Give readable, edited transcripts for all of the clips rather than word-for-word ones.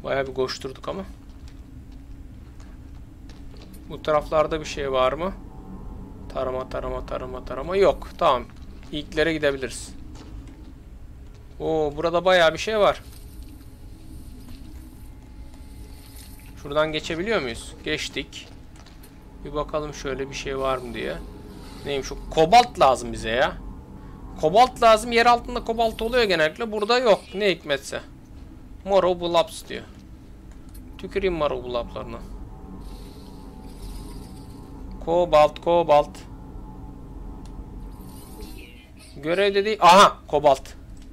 Bayağı bir koşturduk ama. Bu taraflarda bir şey var mı? Tarama. Yok. Tamam. İlklere gidebiliriz. Oo, burada bayağı bir şey var. Şuradan geçebiliyor muyuz? Geçtik. Bir bakalım şöyle bir şey var mı diye. Neymiş şu? Kobalt lazım bize ya. Kobalt lazım. Yer altında kobalt oluyor genellikle. Burada yok. Ne hikmetse. Morrow Blobs diyor. Tüküreyim Morrow Blobs'larına. Kobalt. Görev dediği... Aha! Kobalt.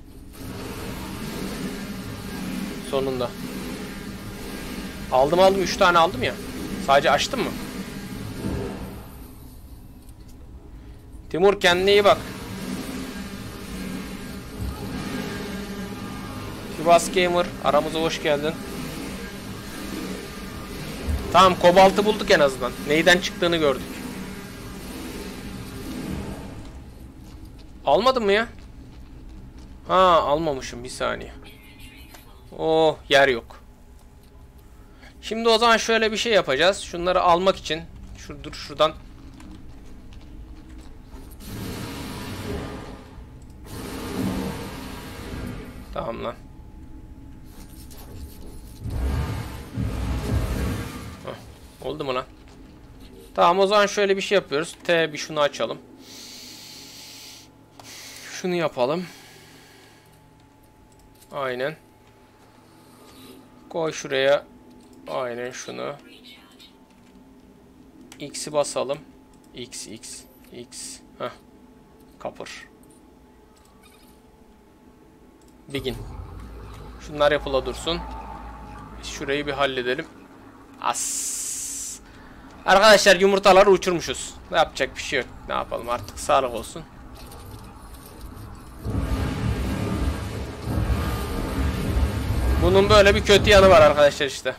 Sonunda. Aldım. 3 tane aldım ya. Sadece açtım mı? Timur, kendine iyi bak. Kibas Gamer, aramıza hoş geldin. Tamam, kobaltı bulduk en azından. Neyden çıktığını gördük. Almadın mı ya? Ha, almamışım, bir saniye. Oh, yer yok. Şimdi o zaman şöyle bir şey yapacağız. Şunları almak için. Şuradan. Tamam lan. Heh, oldu mu lan? Tamam, o zaman şöyle bir şey yapıyoruz. Bir şunu açalım. Şunu yapalım. Aynen. Koy şuraya. Aynen şunu. X'i basalım. X. Heh. Kapır. Begin. Şunlar yapıla dursun. Biz şurayı bir halledelim. As. Arkadaşlar, yumurtaları uçurmuşuz. Ne yapacak bir şey yok. Ne yapalım artık, sağlık olsun. Bunun böyle bir kötü yanı var arkadaşlar işte.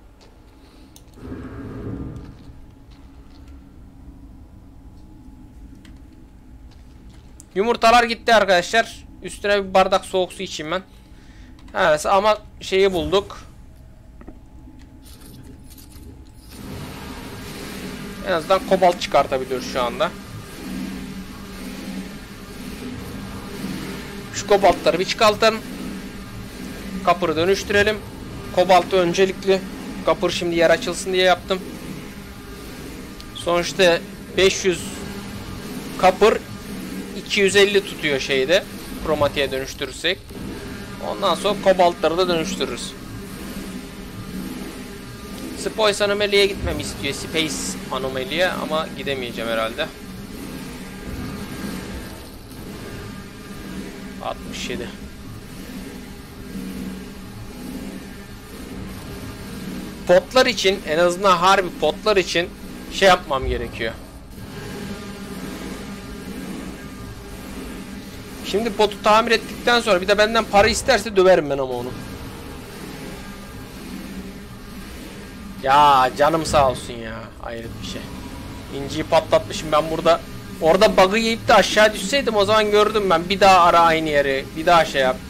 Yumurtalar gitti arkadaşlar. Üstüne bir bardak soğuk su içeyim ben. Evet, ama şeyi bulduk. En azından kobalt çıkartabiliyoruz şu anda. Şu kobaltları bir çıkartalım. Kapırı dönüştürelim. Kobaltı öncelikli. Kapır şimdi yer açılsın diye yaptım. Sonuçta 500 kapır 250 tutuyor şeyde. Kromatiğe dönüştürürsek. Ondan sonra kobaltları da dönüştürürüz. Space Anomaly'ye gitmemi istiyor. Space Anomaly'ye ama gidemeyeceğim herhalde. 67. Potlar için, en azından harbi potlar için şey yapmam gerekiyor. Şimdi potu tamir ettikten sonra bir de benden para isterse döverim ben ama onu. Ya canım sağ olsun ya. Hayret bir şey. İnciyi patlatmışım ben burada. Orada bug'ı yiyip de aşağı düşseydim o zaman gördüm ben. Bir daha ara aynı yeri. Bir daha şey yap.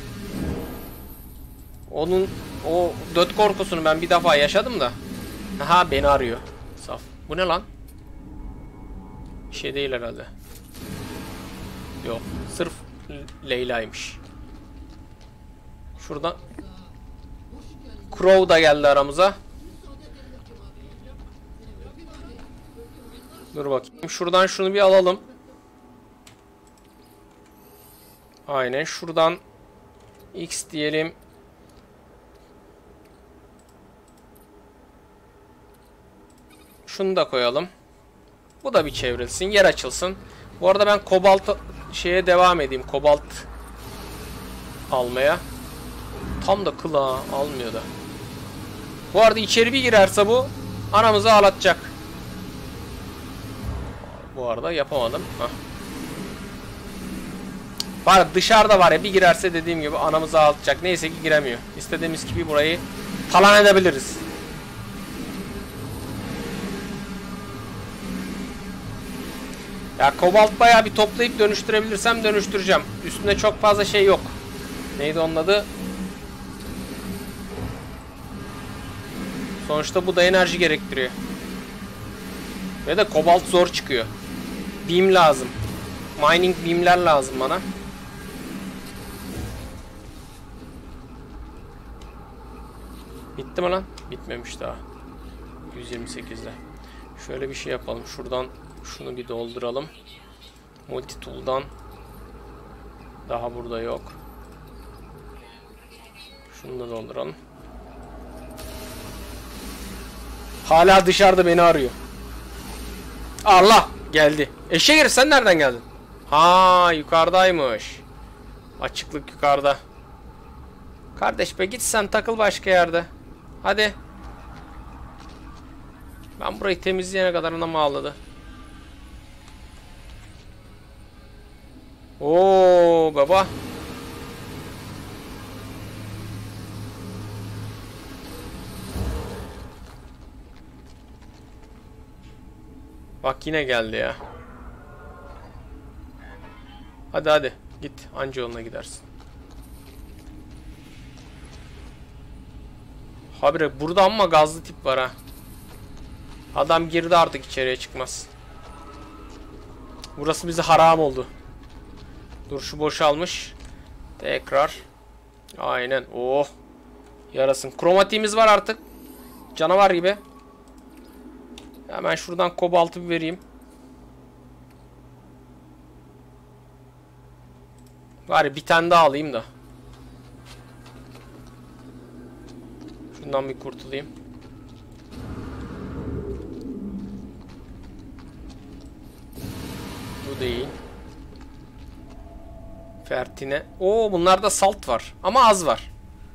Onun o döt korkusunu ben bir defa yaşadım da. Aha, beni arıyor. Saf. Bu ne lan? Bir şey değil herhalde. Yok. Sırf Leyla'ymış. Şuradan Crow da geldi aramıza. Dur bakayım. Şuradan şunu bir alalım. Aynen. Şuradan X diyelim. Şunu da koyalım. Bu da bir çevrilsin. Yer açılsın. Bu arada ben kobalt şeye devam edeyim. Kobalt almaya. Tam da kıla almıyor da. Bu arada içeri bir girerse bu anamızı ağlatacak. Bu arada yapamadım. Hah. Var dışarıda var ya, bir girerse dediğim gibi anamızı ağlatacak. Neyse ki giremiyor. İstediğimiz gibi burayı talan edebiliriz. Ya kobalt bayağı bir toplayıp dönüştürebilirsem dönüştüreceğim. Üstünde çok fazla şey yok. Neydi onun adı? Sonuçta bu da enerji gerektiriyor. Ve de kobalt zor çıkıyor. Beam lazım. Mining beamler lazım bana. Bitti mi lan? Bitmemiş daha. 128'de. Şöyle bir şey yapalım. Şuradan şunu bir dolduralım. Multitool'dan. Daha burada yok. Şunu da dolduralım. Hala dışarıda beni arıyor. Allah geldi. Eşeğir sen nereden geldin? Ha yukarıdaymış. Açıklık yukarıda. Kardeş be git sen takıl başka yerde. Hadi. Ben burayı temizleyene kadar anam ağladı. Oo baba. Bak yine geldi ya. Hadi hadi git anca yoluna gidersin. Habire burada ama gazlı tip var ha. Adam girdi artık içeriye çıkmaz. Burası bize haram oldu. Dur şu boşalmış. Tekrar. Aynen. Oh. Yarasın. Kromatiğimiz var artık. Canavar gibi. Hemen şuradan kobaltı bir vereyim. Bari bir tane daha alayım da. Şundan bir kurtulayım. Bu değil. Fertine. Oo bunlarda salt var. Ama az var.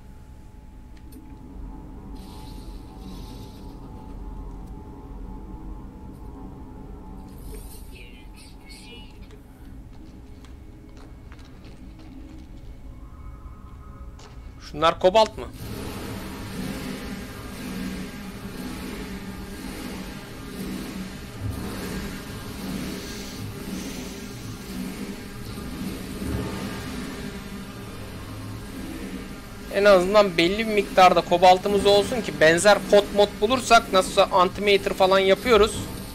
Şunlar kobalt mı? En azından belli bir miktarda kobaltımız olsun ki benzer pot mod bulursak nasılsa antimatter falan yapıyoruz.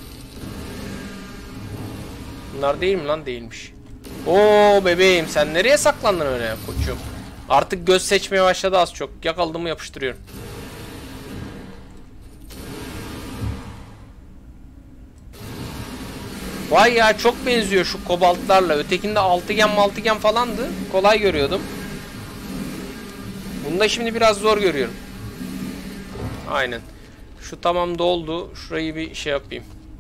Bunlar değil mi lan? Değilmiş. Oo bebeğim sen nereye saklandın öyle ya koçum? Artık göz seçmeye başladı az çok. Yakaladım mı yapıştırıyorum. Vay ya çok benziyor şu kobaltlarla. Ötekinde altıgen falandı. Kolay görüyordum. Bunda şimdi biraz zor görüyorum. Aynen. Şu tamam doldu. Şurayı bir şey yapayım.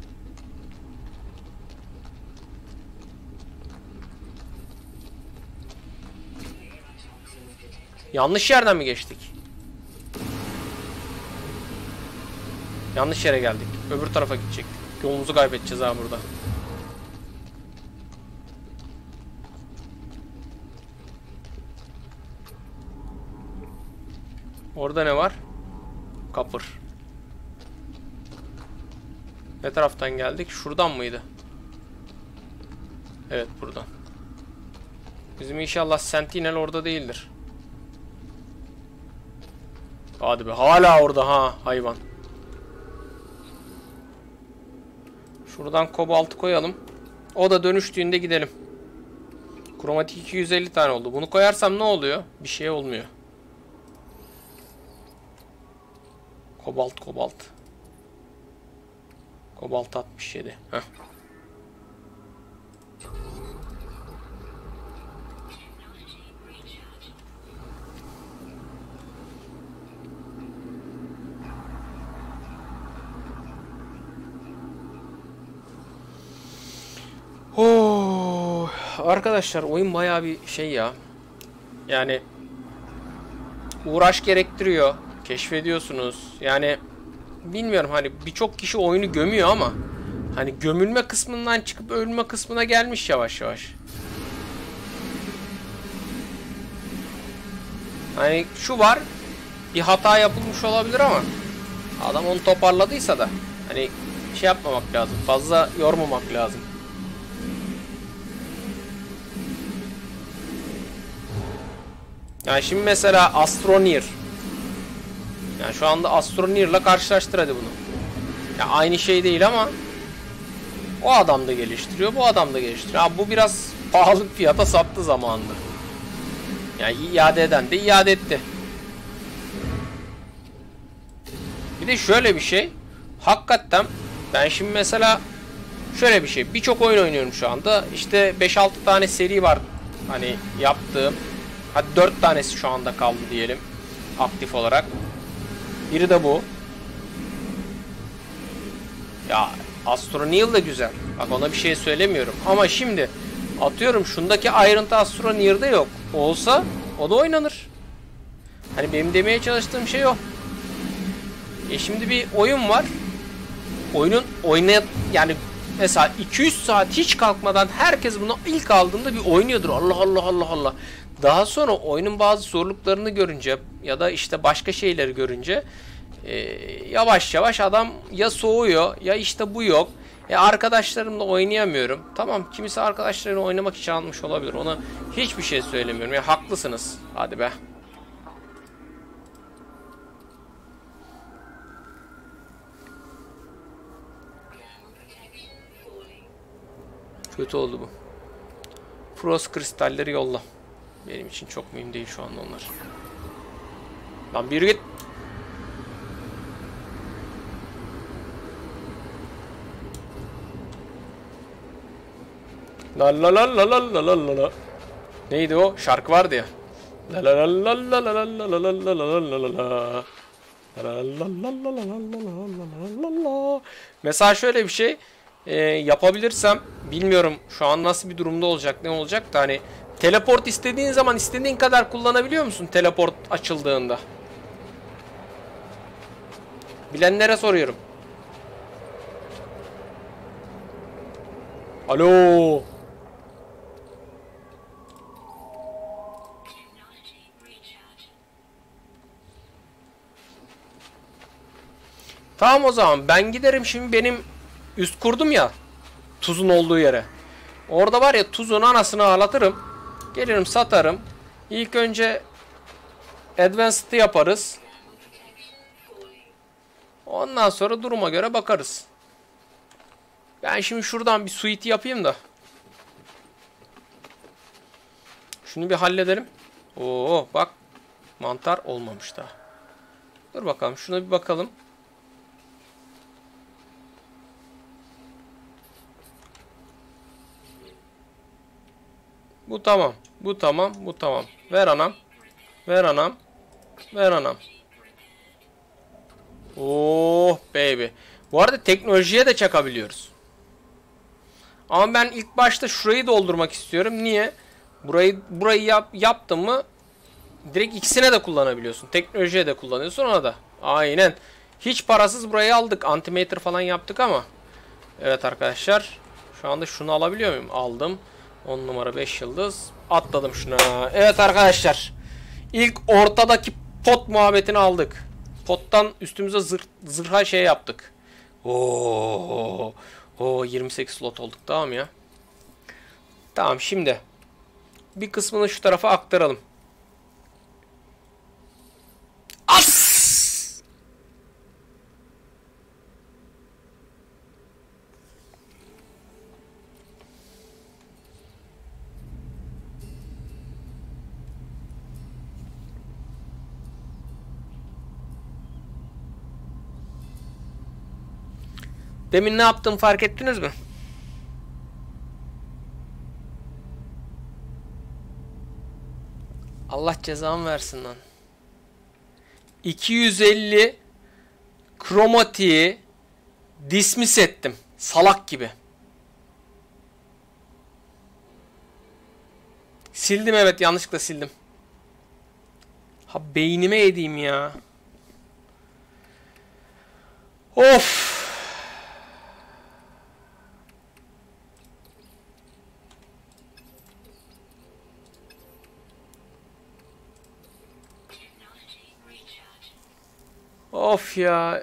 Yanlış yerden mi geçtik? Yanlış yere geldik. Öbür tarafa gidecektik. Yolumuzu kaybedeceğiz ha burada. Orada ne var? Kapır. Ne taraftan geldik? Şuradan mıydı? Evet buradan. Bizim inşallah Sentinel orada değildir. Hadi be hala orada ha hayvan. Şuradan kobaltı koyalım. O da dönüştüğünde gidelim. Kromatik 250 tane oldu. Bunu koyarsam ne oluyor? Bir şey olmuyor. Kobalt. Kobalt 67. Heh. Oh, arkadaşlar oyun bayağı bir şey ya. Yani uğraş gerektiriyor. Keşfediyorsunuz. Yani bilmiyorum hani birçok kişi oyunu gömüyor ama hani gömülme kısmından çıkıp ölme kısmına gelmiş yavaş yavaş. Hani şu var. Bir hata yapılmış olabilir ama adam onu toparladıysa da hani şey yapmamak lazım. Fazla yormamak lazım. Yani şimdi mesela Astroneer. Yani şu anda Astroneer'la karşılaştır hadi bunu. Ya aynı şey değil ama o adam da geliştiriyor, bu adam da geliştiriyor. Ha, bu biraz pahalı fiyata sattı zamanında. Yani iade eden de iade etti. Bir de şöyle bir şey. Hakikaten ben şimdi mesela şöyle bir şey. Birçok oyun oynuyorum şu anda. İşte 5-6 tane seri var. Hani yaptığım. Hadi 4 tanesi şu anda kaldı diyelim. Aktif olarak. Biri de bu. Ya Astroneer da güzel. Bak ona bir şey söylemiyorum. Ama şimdi atıyorum şundaki ayrıntı Astroneer'da yok. Olsa o da oynanır. Hani benim demeye çalıştığım şey o. Şimdi bir oyun var. Oyunun yani mesela 200 saat hiç kalkmadan herkes bunu ilk aldığında bir oynuyordur. Allah Allah Allah Allah. Daha sonra oyunun bazı zorluklarını görünce ya da işte başka şeyleri görünce yavaş yavaş adam ya soğuyor ya işte bu yok. Arkadaşlarımla oynayamıyorum. Tamam, kimisi arkadaşlarıyla oynamak için almış olabilir. Ona hiçbir şey söylemiyorum. Ya haklısınız. Hadi be. Kötü oldu bu. Frost kristalleri yolla. Benim için çok mühim değil şu anda onlar. Lan bir git. La la la la la la la la. Neydi o? Şarkı vardı ya. La la la la la la la la la la la la la la. Mesela şöyle bir şey yapabilirsem, bilmiyorum şu an nasıl bir durumda olacak, ne olacak da, hani teleport istediğin zaman istediğin kadar kullanabiliyor musun teleport açıldığında? Bilenlere soruyorum. Alo. Tamam, o zaman ben giderim şimdi, benim üst kurdum ya tuzun olduğu yere. Orada var ya, tuzun anasını ağlatırım. Gelirim satarım. İlk önce Advanced'ı yaparız. Ondan sonra duruma göre bakarız. Ben şimdi şuradan bir suite yapayım da. Şunu bir halledelim. Oo bak, mantar olmamış daha. Dur bakalım, şuna bir bakalım. Bu tamam. Bu tamam. Bu tamam. Ver anam. Ver anam. Ver anam. Oh baby. Bu arada teknolojiye de çakabiliyoruz. Ama ben ilk başta şurayı doldurmak istiyorum. Niye? Burayı yaptım mı direkt ikisine de kullanabiliyorsun. Teknolojiye de kullanıyorsun, ona da. Aynen. Hiç parasız burayı aldık. Antimatter falan yaptık ama. Evet arkadaşlar. Şu anda şunu alabiliyor muyum? Aldım. 10 numara 5 yıldız. Atladım şuna. Evet arkadaşlar. İlk ortadaki pot muhabbetini aldık. Pottan üstümüze zırha şey yaptık. Oo, 28 slot olduk, tamam ya. Tamam, şimdi bir kısmını şu tarafa aktaralım. As! Demin ne yaptım fark ettiniz mi? Allah cezamı versin lan. 250 kromatiği dismiss ettim. Salak gibi. Sildim, evet, yanlışlıkla sildim. Ha, beynime edeyim ya. Of. Of ya.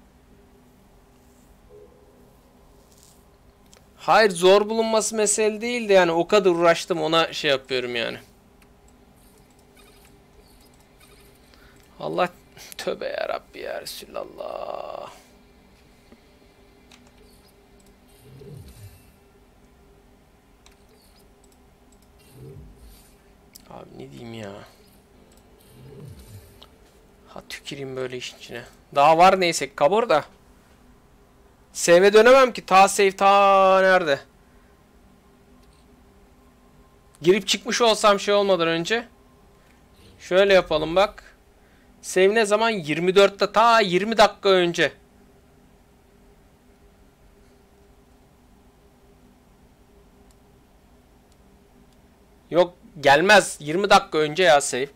Hayır, zor bulunması mesele değil de yani o kadar uğraştım, ona şey yapıyorum yani. Allah Tövbe yarabbi ya Resulallah. Abi ne diyeyim ya. Ha tüküreyim böyle işin içine. Daha var neyse kabur da. Save'e dönemem ki. Ta save ta nerede? Girip çıkmış olsam şey olmadan önce. Şöyle yapalım bak. Save ne zaman? 24'te ta 20 dakika önce. Yok gelmez. 20 dakika önce ya save.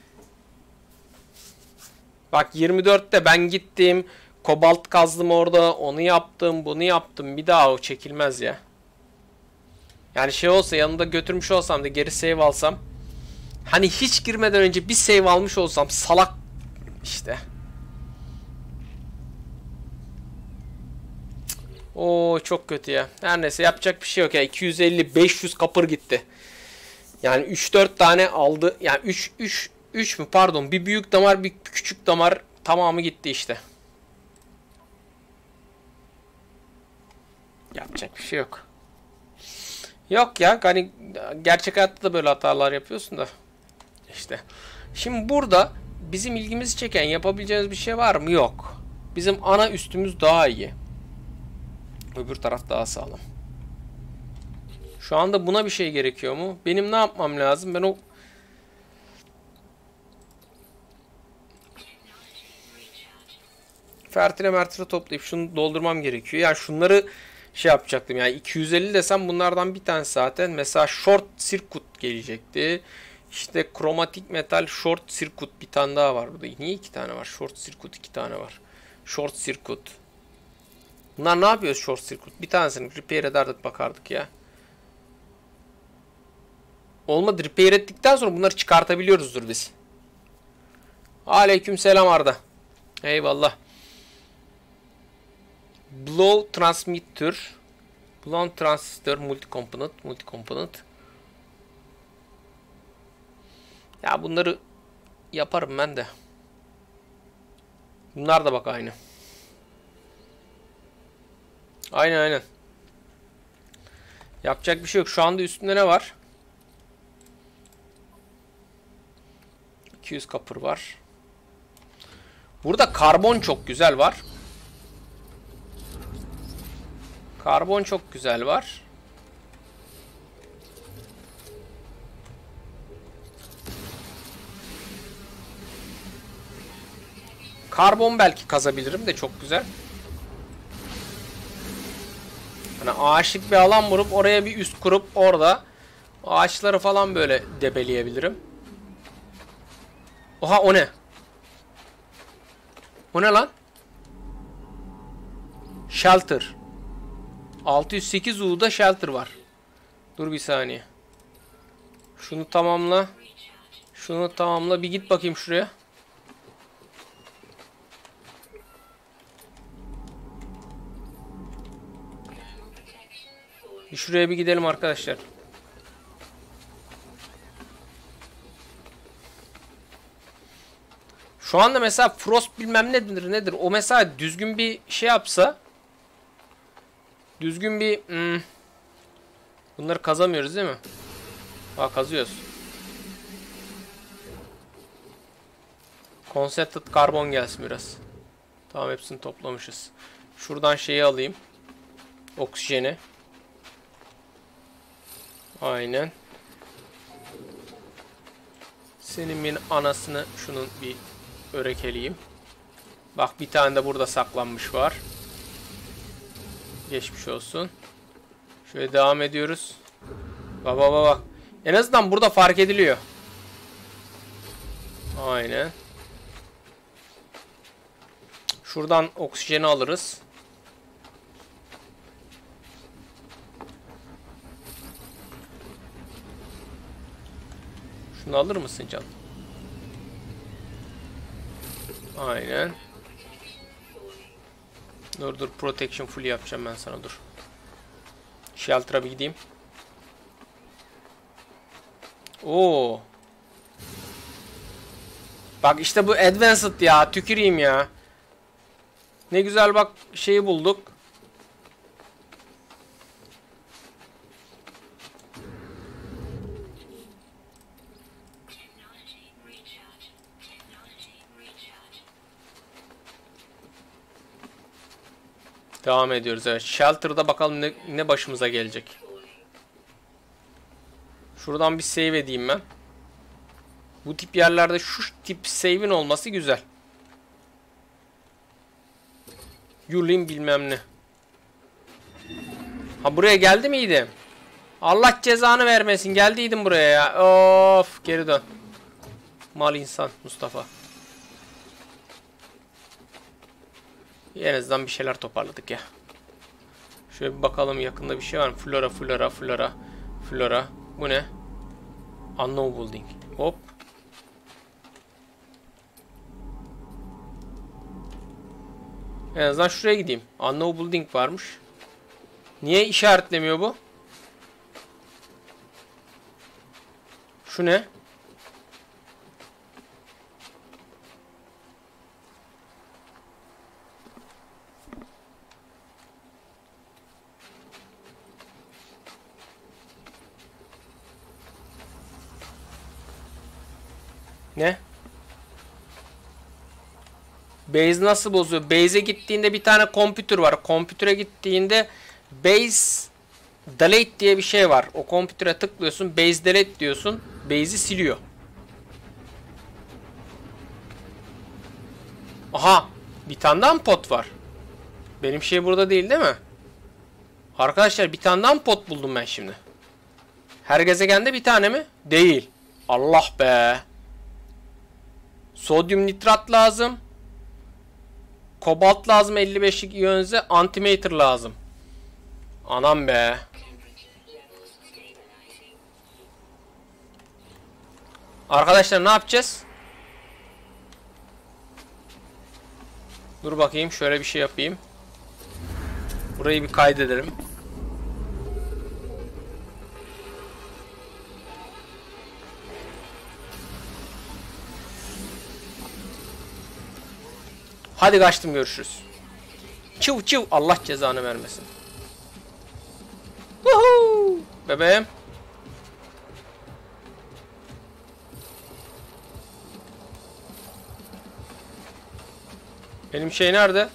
Bak 24'te ben gittim. Kobalt kazdım orada. Onu yaptım. Bunu yaptım. Bir daha o çekilmez ya. Yani şey olsa yanında götürmüş olsam da geri save alsam. Hani hiç girmeden önce bir save almış olsam salak işte. Oo çok kötü ya. Her neyse yapacak bir şey yok ya. 250-500 kapır gitti. Yani 3-4 tane aldı. Yani 3 mü pardon. Bir büyük damar bir küçük damar tamamı gitti işte. Yapacak bir şey yok. Yok ya hani gerçek hayatta da böyle hatalar yapıyorsun da. İşte. Şimdi burada bizim ilgimizi çeken yapabileceğimiz bir şey var mı? Yok. Bizim ana üstümüz daha iyi. Öbür taraf daha sağlam. Şu anda buna bir şey gerekiyor mu? Benim ne yapmam lazım? Ben o fertile mertile toplayıp şunu doldurmam gerekiyor. Yani şunları şey yapacaktım. Yani 250 desem bunlardan bir tane zaten. Mesela short circuit gelecekti. İşte kromatik metal short circuit bir tane daha var burada. Niye iki tane var? Short circuit iki tane var. Short circuit. Bunlar ne yapıyor short circuit? Bir tanesini repair ederdik bakardık ya. Olmadı repair ettikten sonra bunları çıkartabiliyoruzdur biz. Aleyküm selam Arda. Eyvallah. Blow transmitter. Blow transistor multi-component. Ya bunları yaparım ben de. Bunlar da bak aynı. Aynen. Yapacak bir şey yok. Şu anda üstünde ne var? 200 kapır var. Burada karbon çok güzel var. Karbon çok güzel var. Karbon belki kazabilirim de çok güzel. Hani ağaçlık bir alan vurup oraya bir üst kurup orada ağaçları falan böyle debeleyebilirim. Oha o ne? O ne lan? Shelter. 608 U'da shelter var. Dur bir saniye. Şunu tamamla. Şunu tamamla. Bir git bakayım şuraya. Şuraya bir gidelim arkadaşlar. Şu anda mesela Frost bilmem nedir. O mesela düzgün bir şey yapsa. Düzgün bir... Bunları kazamıyoruz değil mi? Aa kazıyoruz. Concentrated karbon gelsin biraz. Tamam hepsini toplamışız. Şuradan şeyi alayım. Oksijeni. Aynen. Senin bir anasını şunun bir örekeleyeyim. Bak bir tane de burada saklanmış var. Geçmiş olsun. Şöyle devam ediyoruz. Bak. En azından burada fark ediliyor. Aynen. Şuradan oksijeni alırız. Şunu alır mısın canım? Aynen. Dur protection full yapacağım ben sana dur. Shelter'a bir gideyim. Oo. Bak işte bu advanced ya. Tüküreyim ya. Ne güzel bak şeyi bulduk. Devam ediyoruz evet. Shelter'da bakalım ne başımıza gelecek. Şuradan bir save edeyim ben. Bu tip yerlerde şu tip save'in olması güzel. Yulin bilmem ne. Ha buraya geldi miydi? Allah cezanı vermesin. Geldiydim buraya ya. Of geri dön. Mal insan Mustafa. En azından bir şeyler toparladık ya. Şöyle bir bakalım yakında bir şey var mı? Flora. Bu ne? Unknown building. Hop. En azından şuraya gideyim. Unknown building varmış. Niye işaretlemiyor bu? Şu ne? Ne? Base nasıl bozuyor? Base'e gittiğinde bir tane kompütür var. Kompütüre gittiğinde base delete diye bir şey var. O kompütüre tıklıyorsun. Base delete diyorsun. Base'i siliyor. Aha! Bir tane daha mı pot var? Benim şey burada değil mi? Arkadaşlar bir tane daha mı pot buldum ben şimdi? Her gezegende bir tane mi? Değil. Allah be. Sodyum nitrat lazım. Kobalt lazım 55'lik iyonize. Antimatter lazım. Anam be. Arkadaşlar ne yapacağız? Dur bakayım şöyle bir şey yapayım. Burayı bir kaydedelim. Hadi kaçtım görüşürüz. Çıv çıv Allah cezanı vermesin. Woohoo! Bebeğim. Benim şey nerede?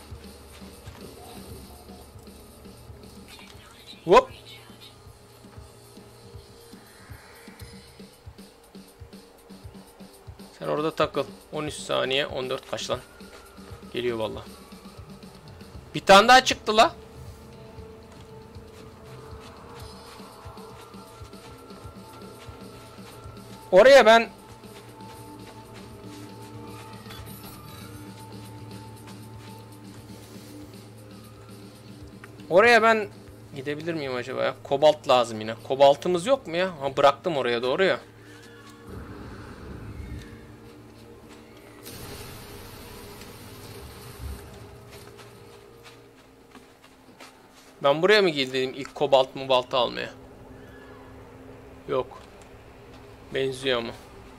Hop. Sen orada takıl. 13 saniye 14 kaç lan? Geliyor vallahi. Bir tane daha çıktı la. Oraya ben gidebilir miyim acaba ya? Kobalt lazım yine. Kobaltımız yok mu ya? Ha, bıraktım oraya doğru ya. Ben buraya mı gideyim ilk kobalt almaya? Yok. Benziyor mu?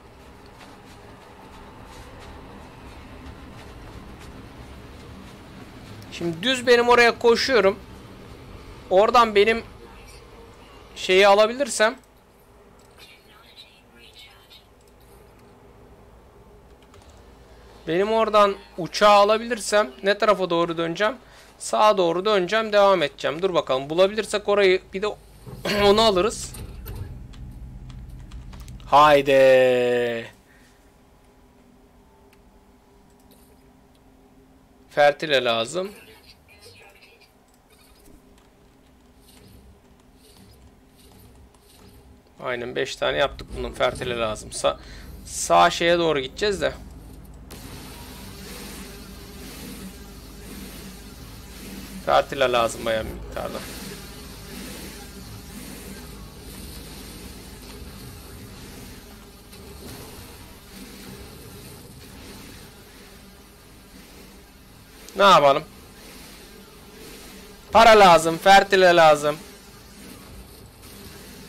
Şimdi düz benim oraya koşuyorum. Oradan benim şeyi alabilirsem benim oradan uçağı alabilirsem ne tarafa doğru döneceğim? Sağa doğru döneceğim, devam edeceğim. Dur bakalım bulabilirsek orayı bir de onu alırız. Haydi. Fertile lazım. Aynen 5 tane yaptık bunun fertile lazım. Sağ şeye doğru gideceğiz de. Fertile lazım bayağı bir miktarda. Ne yapalım? Para lazım, fertile lazım.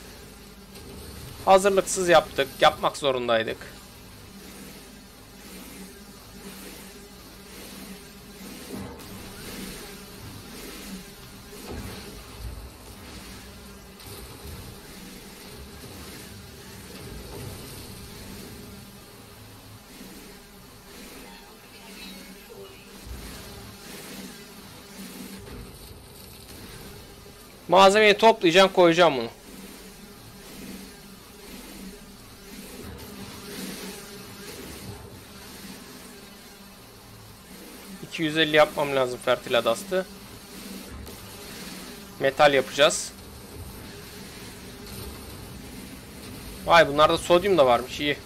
Hazırlıksız yaptık. Yapmak zorundaydık. Malzemeyi toplayacağım, koyacağım bunu. ...250 yapmam lazım Fertiladast'ı. Metal yapacağız. Vay, bunlarda sodyum da varmış, iyi.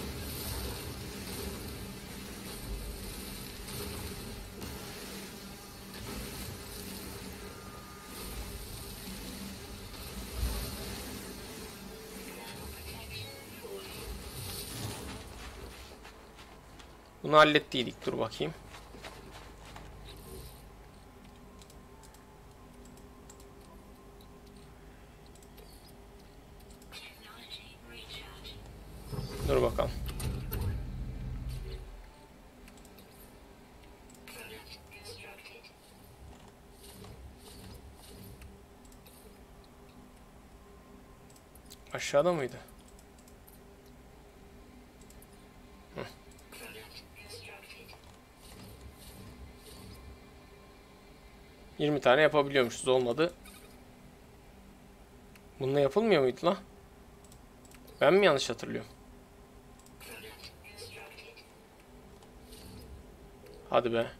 Bunu hallettiydik. Dur bakayım. Dur bakalım. Aşağıda mıydı? 20 tane yapabiliyormuşuz, olmadı. Bununla yapılmıyor muydu lan? Ben mi yanlış hatırlıyorum? Hadi be.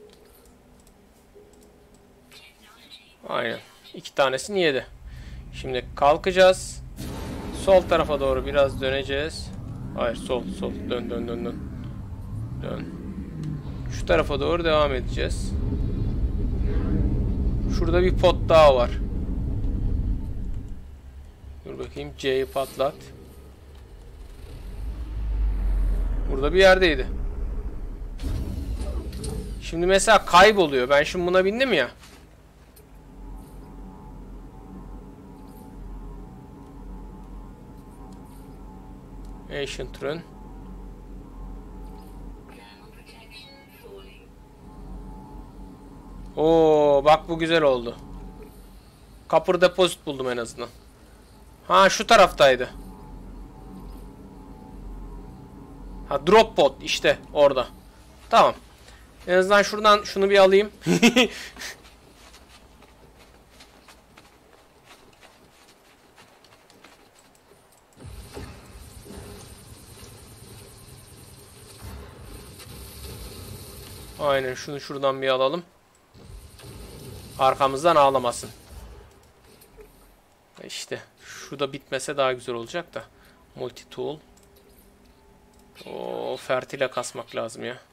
Aynen. 2 tanesini yedi. Şimdi kalkacağız. Sol tarafa doğru biraz döneceğiz. Hayır, sol. Dön. Dön. Şu tarafa doğru devam edeceğiz. Şurada bir pot daha var. Dur bakayım, C'yi patlat. Burada bir yerdeydi. Şimdi mesela kayboluyor. Ben şimdi buna bindim ya. Ancient Rune. Oo, bak bu güzel oldu. Copper Deposit buldum en azından. Ha, şu taraftaydı. Ha, Drop Pod işte orada. Tamam. En azından şuradan şunu bir alayım. Aynen, şunu şuradan bir alalım. Arkamızdan ağlamasın. İşte şurada bitmese daha güzel olacak da. Multi tool. O fertile kasmak lazım ya.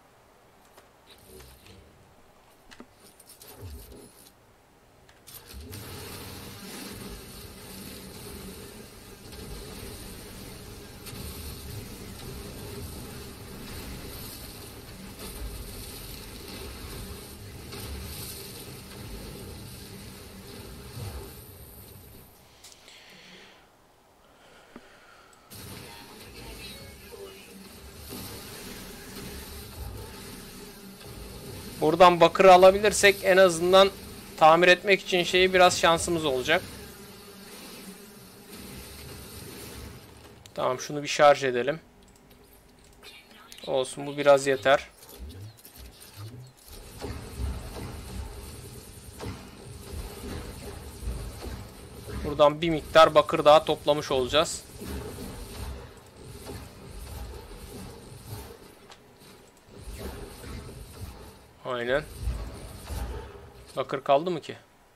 Buradan bakırı alabilirsek en azından tamir etmek için şeyi biraz şansımız olacak. Tamam, şunu bir şarj edelim. Olsun, bu biraz yeter. Buradan bir miktar bakır daha toplamış olacağız. Aynen. Bakır kaldı mı ki?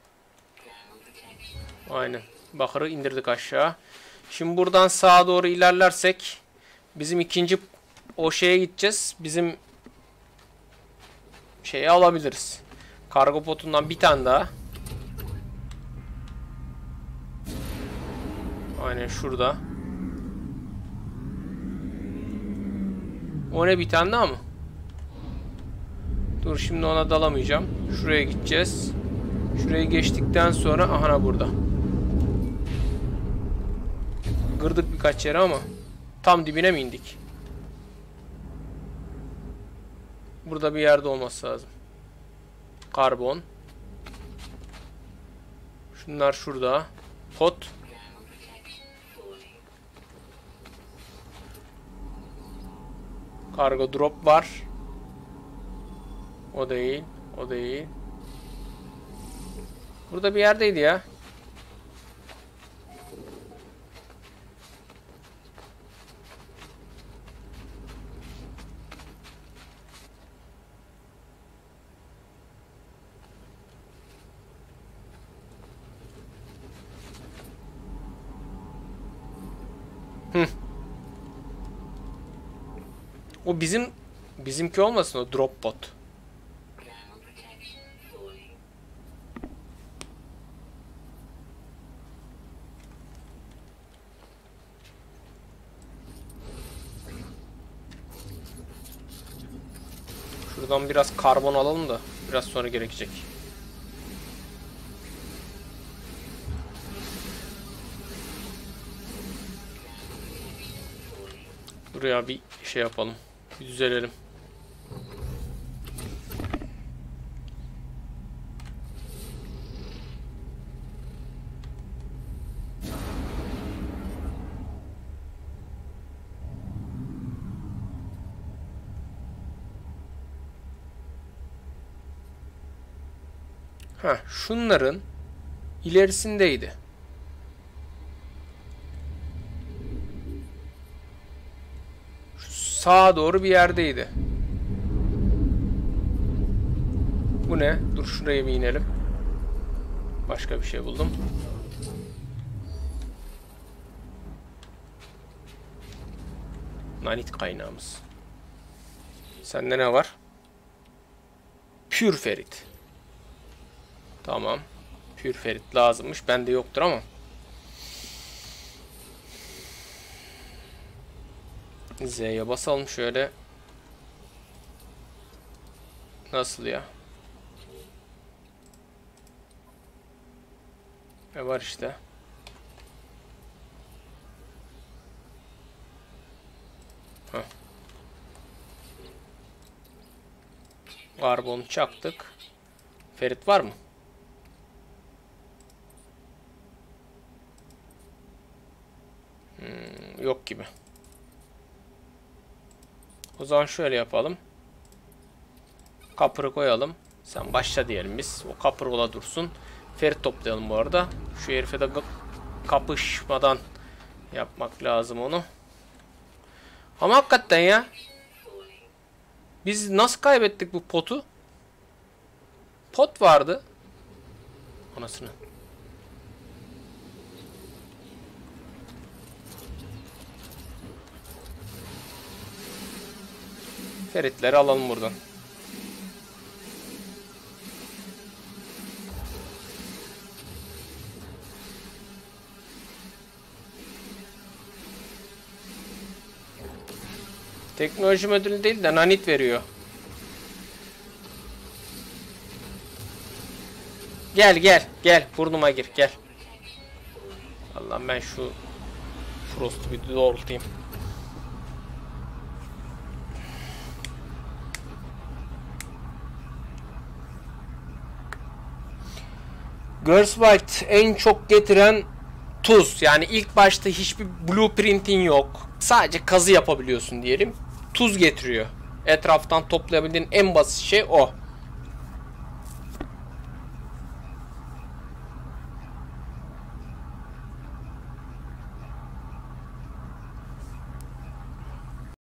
Aynen. Bakırı indirdik aşağı. Şimdi buradan sağa doğru ilerlersek bizim ikinci o şeye gideceğiz. Bizim şeyi alabiliriz. Kargo potundan bir tane daha. Aynen şurada. O ne, bir tane daha mı? Dur, şimdi ona dalamayacağım. Şuraya gideceğiz. Şurayı geçtikten sonra aha, burada. Kırdık birkaç yere ama tam dibine mi indik? Burada bir yerde olması lazım. Karbon. Şunlar şurada. Pot. Kargo drop var. O değil. O değil. Burada bir yerdeydi ya. O bizimki olmasın, o drop bot. Şuradan biraz karbon alalım da biraz sonra gerekecek. Buraya bir şey yapalım. Bir düzelelim. Ha, şunların ilerisindeydi. Şu sağa doğru bir yerdeydi. Bu ne? Dur şuraya bir inelim. Başka bir şey buldum. Nanit kaynağımız. Sende ne var? Pürferit. Tamam. Pürferit lazımmış. Bende yoktur ama. Z'ye basalım şöyle. Nasıl ya? Ne var işte. Heh. Karbonu çaktık. Ferit var mı? Yok gibi. O zaman şöyle yapalım. Kapırı koyalım. Sen başla diyelim biz. O kapır ola dursun. Ferit toplayalım bu arada. Şu herife de kapışmadan yapmak lazım onu. Ama hakikaten ya. Biz nasıl kaybettik bu potu? Pot vardı. Anasını. Feritleri alalım buradan. Teknoloji ödülü değil de nanit veriyor. Gel burnuma gir gel. Allah'ım ben şu Frost'u bir doğrultayım. Gerswald en çok getiren tuz. Yani ilk başta hiçbir blueprint'in yok. Sadece kazı yapabiliyorsun diyelim. Tuz getiriyor. Etraftan toplayabildiğin en basit şey o.